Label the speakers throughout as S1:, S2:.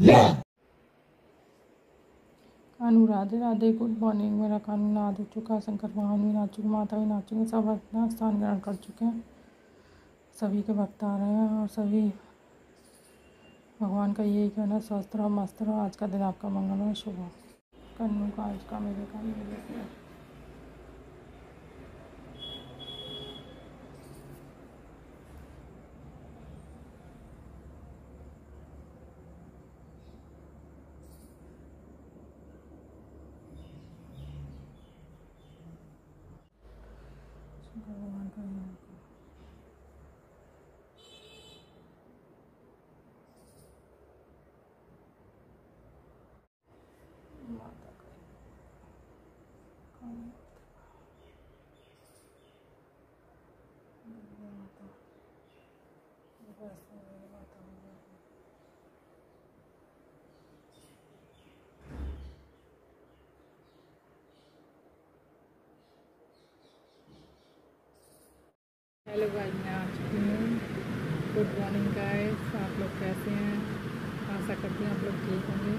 S1: कानू Radhe Radhe, good morning. मेरा कानू नहा धो चुका, शंकर भगवान भी नहा चुके, माता भी नहा चुके, सब अपना स्नान ग्रहण कर चुके हैं। सभी के भक्त आ रहे हैं और सभी भगवान का यही कहना, स्वस्थ रहो, मस्त रहो। आज का दिन आपका मंगलमय शुभ हो। कानू का आज का मेरे काम मिले। भगवान का माता का हेलो गाइस, मैं आ चुकी हूँ। गुड मॉर्निंग गाइस, आप लोग कैसे हैं? आशा करती हूँ आप लोग ठीक होंगे।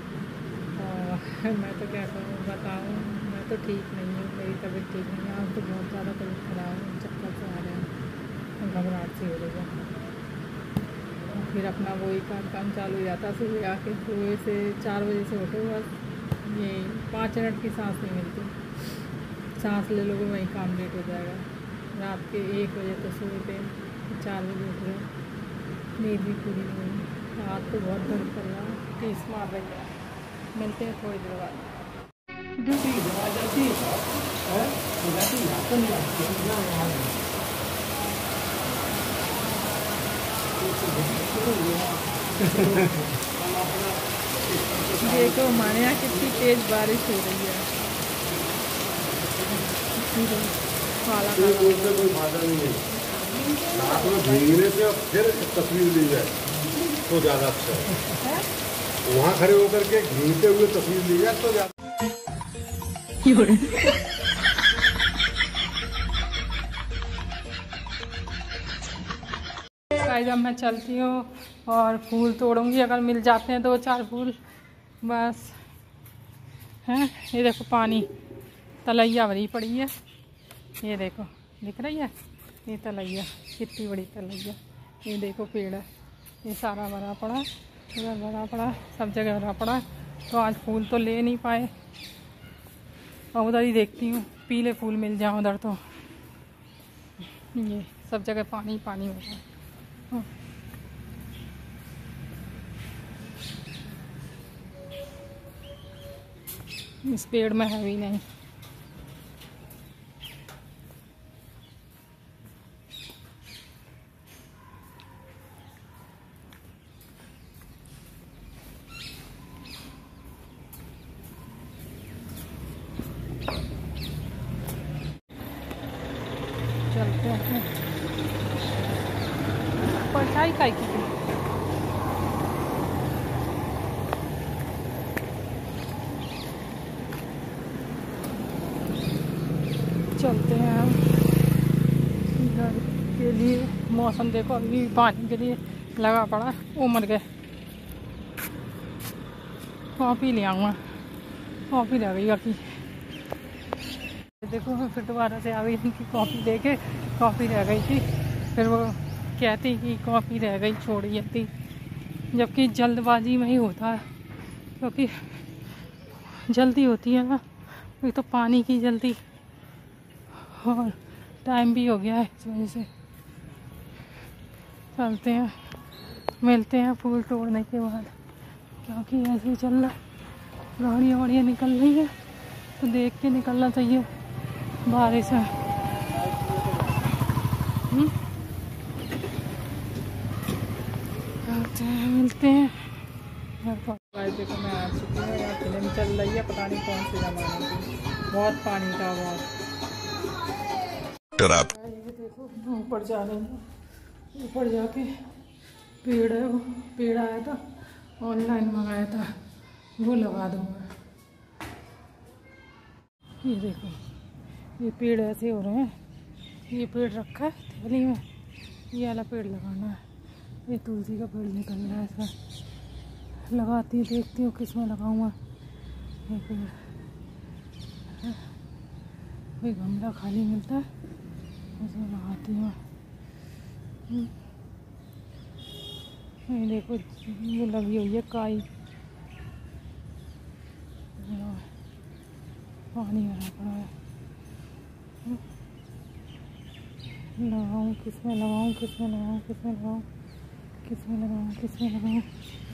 S1: और मैं तो क्या करूँ बताऊँ, मैं तो ठीक नहीं हूँ, मेरी तबीयत ठीक नहीं है। आज तो बहुत ज़्यादा तबीयत खराब है, चक्कर से आ रहे हैं, घबराहट सी हो रही है। फिर अपना वही काम चालू हो जाता है। सुबह आके सुबह से 4 बजे से उठो, बस ये 5 मिनट की सांस नहीं मिलती। सांस ले लोगे वही काम लेट हो जाएगा। रात के 1 बजे तो सोए थे, 4 बजे उठ रहे, नींद भी पूरी नहीं हुई। रात को बहुत दर्द कर रहा है, टीस मार रही है। मिलते हैं थोड़ी देर बाद। देखो हमारे यहाँ कितनी तेज़ बारिश हो रही है।
S2: कोई फायदा नहीं है। रात में भीगने से फिर तस्वीर ली जाए तो ज़्यादा अच्छा है। वहाँ खड़े होकर के भीगते हुए तस्वीर ली जाए तो ज़्यादा।
S1: जब मैं चलती हूँ और फूल तोड़ूंगी, अगर मिल जाते हैं 2-4 फूल बस। हैं, ये देखो पानी तलैया भरी पड़ी है, ये देखो दिख रही है, ये तलैया कितनी बड़ी तलैया। ये देखो पेड़ है, ये सारा भरा पड़ा, इधर भरा पड़ा, सब जगह भरा पड़ा। तो आज फूल तो ले नहीं पाए, और उधर ही देखती हूँ पीले फूल मिल जाए उधर। तो ये सब जगह पानी पानी हो रहा है। इस पेड़ में है भी नहीं। चलते हैं, परछाई काई की चलते हैं हम घर के लिए। मौसम देखो अभी पानी के लिए लगा पड़ा, वो मर गए। कॉफ़ी ले आऊँगा, कॉफ़ी रह गई बाकी। देखो मैं फिर दोबारा से आ गई उनकी कॉफ़ी लेके, कॉफ़ी रह गई थी। फिर वो कहती कि कॉफ़ी रह गई छोड़ जाती, जबकि जल्दबाजी में ही होता है, क्योंकि जल्दी होती है ना, एक तो पानी की जल्दी और टाइम भी हो गया है, इस वजह से। चलते हैं, मिलते हैं फूल तोड़ने के बाद, क्योंकि ऐसे ही चल रहा, गाड़ियाँ वाड़ियाँ निकल रही है तो देख के निकलना चाहिए। बारिश है। मिलते हैं। देखो मैं आ चुकी हूँ, यहाँ फिल्म चल रही है, पता नहीं कौन सी जमाने की, बहुत पानी का बहुत। ये देखो ऊपर जा रहे हैं, ऊपर जाके पेड़ है, वो पेड़ आया था, ऑनलाइन मंगाया था, वो लगा दूँगा। ये देखो ये पेड़ ऐसे हो रहे हैं, ये पेड़ रखा है थैली में, ये वाला पेड़ लगाना है। ये तुलसी का पेड़ निकल रहा है इसका, लगाती हूँ, देखती हूँ किस में लगाऊंगा ये पेड़। कोई गमला खाली मिलता है उसमें लगाती हूँ। ये देखो वो लगी हुई है काई, पानी भरा पड़ा है। लगाऊँ किसमें लगाऊँ, किसमें लगाऊँ, किसमें लगाऊँ, किसमें लगाऊँ, किसमें लगाऊँ।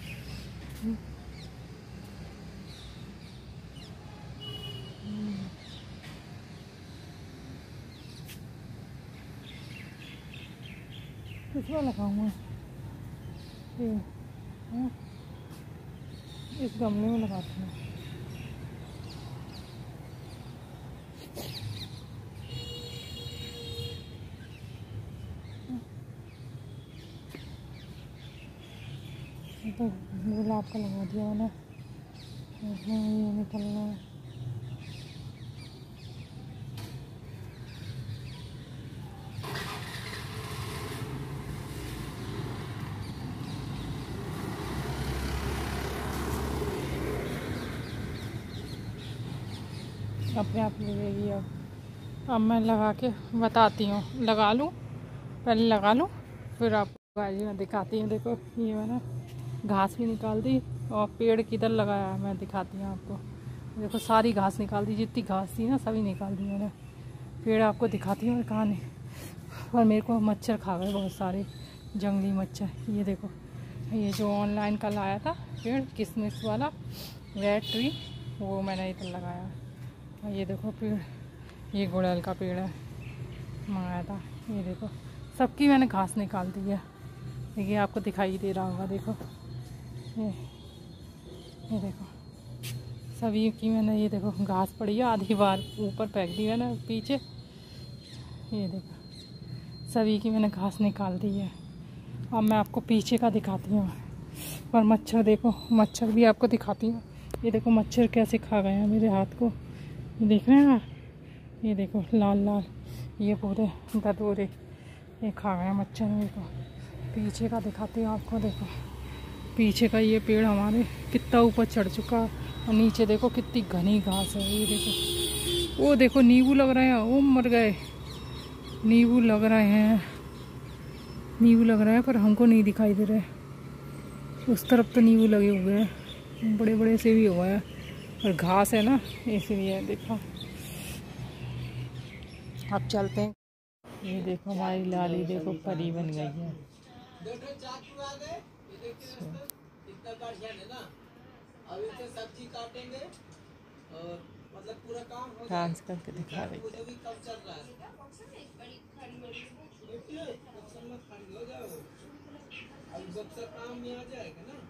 S1: किसमें लगाऊँ ये? इस गमले में लगाती हूँ। तो गुलाब का लगा दिया मैंने, ये निकलना है। अपने आप लगेगी। अब मैं लगा के बताती हूँ, लगा लूँ पहले, लगा लूँ फिर आपको आज मैं दिखाती हूँ। देखो ये मैंने घास भी निकाल दी और पेड़ किधर लगाया है मैं दिखाती हूँ आपको। देखो सारी घास निकाल दी, जितनी घास थी ना सभी निकाल दी मैंने। पेड़ आपको दिखाती हूँ कहाँ नहीं, और मेरे को मच्छर खा गए बहुत सारे, जंगली मच्छर। ये देखो ये जो ऑनलाइन कल आया था पेड़ किशमिश वाला रेड ट्री, वो मैंने इधर लगाया। और ये देखो पेड़, ये गुड़हल का पेड़ है, मंगाया था। ये देखो सबकी मैंने घास निकाल दी है। देखिए आपको दिखाई दे रहा होगा, देखो ये देखो सभी की मैंने, ये देखो घास पड़ी है आधी बार ऊपर फेंक दी मैंने पीछे। ये देखो सभी की मैंने घास निकाल दी है। अब मैं आपको पीछे का दिखाती हूँ। और मच्छर देखो, मच्छर भी आपको दिखाती हूँ। ये देखो मच्छर कैसे खा गए हैं मेरे हाथ को, देख रहे हैं आप? ये देखो लाल लाल ये पूरे गदोरे ये खा गए मच्छर मेरे को। पीछे का दिखाती हूँ आपको। देखो पीछे का ये पेड़ हमारे कितना ऊपर चढ़ चुका, और नीचे देखो कितनी घनी घास है। ये देखो वो देखो नींबू लग रहे हैं, वो मर गए। नींबू लग रहे हैं, नींबू लग रहा है पर हमको नहीं दिखाई दे रहे। उस तरफ तो नींबू लगे हुए हैं, बड़े बड़े से भी हुआ है, और घास है ना इसलिए। देखो अब चलते हैं। ये देखो हमारी लाली देखो परी बन गई है। सब्जी काटेंगे और मतलब पूरा काम हो डांस करके दिखा रही है। जब तक काम में आ जाएगा ना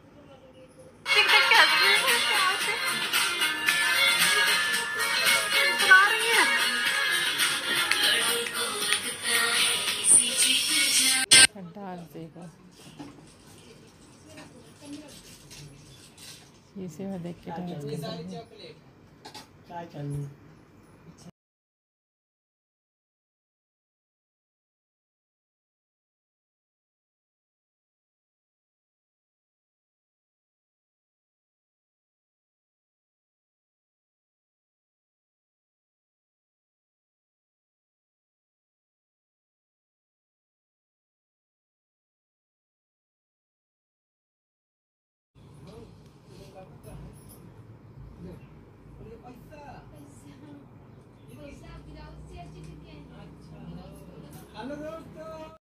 S1: डांस देखो, इसे मैं देख के डांस करती हूँ। हेलो दोस्तों।